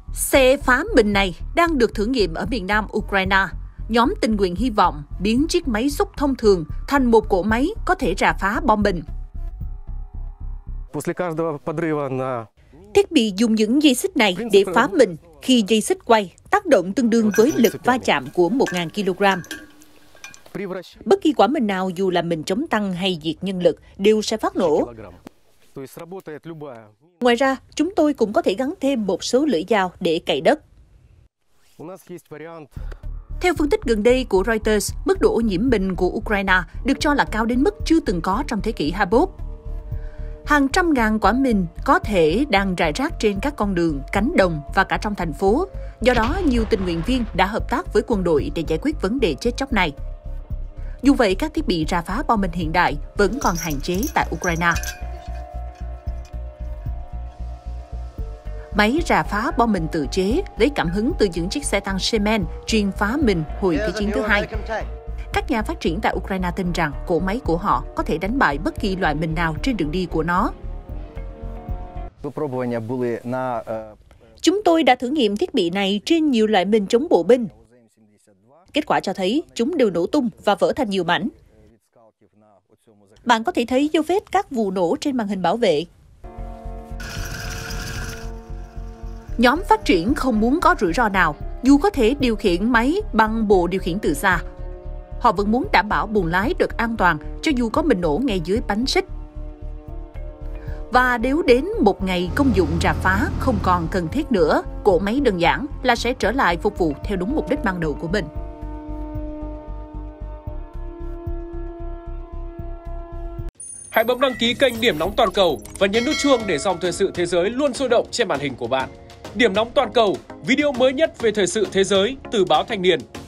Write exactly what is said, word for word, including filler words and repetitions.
Xe phá mình này đang được thử nghiệm ở miền nam Ukraine. Nhóm tình nguyện hy vọng biến chiếc máy xúc thông thường thành một cỗ máy có thể rà phá bom mìn. Thiết bị dùng những dây xích này để phá mình. Khi dây xích quay, tác động tương đương với lực va chạm của một nghìn ki lô gam. Bất kỳ quả mìn nào, dù là mìn chống tăng hay diệt nhân lực, đều sẽ phát nổ. Ngoài ra, chúng tôi cũng có thể gắn thêm một số lưỡi dao để cày đất. Theo phân tích gần đây của Reuters, mức độ ô nhiễm mìn của Ukraine được cho là cao đến mức chưa từng có trong thế kỷ hai mươi mốt. Hàng trăm ngàn quả mìn có thể đang rải rác trên các con đường, cánh đồng và cả trong thành phố. Do đó, nhiều tình nguyện viên đã hợp tác với quân đội để giải quyết vấn đề chết chóc này. Dù vậy, các thiết bị rà phá bom mìn hiện đại vẫn còn hạn chế tại Ukraine. Máy rà phá bom mìn tự chế lấy cảm hứng từ những chiếc xe tăng Shemen chuyên phá mìn hồi Thế chiến thứ hai. Các nhà phát triển tại Ukraine tin rằng cỗ máy của họ có thể đánh bại bất kỳ loại mìn nào trên đường đi của nó. Chúng tôi đã thử nghiệm thiết bị này trên nhiều loại mìn chống bộ binh. Kết quả cho thấy chúng đều nổ tung và vỡ thành nhiều mảnh. Bạn có thể thấy dấu vết các vụ nổ trên màn hình bảo vệ. Nhóm phát triển không muốn có rủi ro nào, dù có thể điều khiển máy bằng bộ điều khiển từ xa. Họ vẫn muốn đảm bảo buồng lái được an toàn cho dù có mìn nổ ngay dưới bánh xích. Và nếu đến một ngày công dụng rà phá không còn cần thiết nữa, cỗ máy đơn giản là sẽ trở lại phục vụ theo đúng mục đích ban đầu của mình. Hãy bấm đăng ký kênh Điểm Nóng Toàn Cầu và nhấn nút chuông để dòng thời sự thế giới luôn sôi động trên màn hình của bạn. Điểm Nóng Toàn Cầu, video mới nhất về thời sự thế giới từ báo Thanh niên.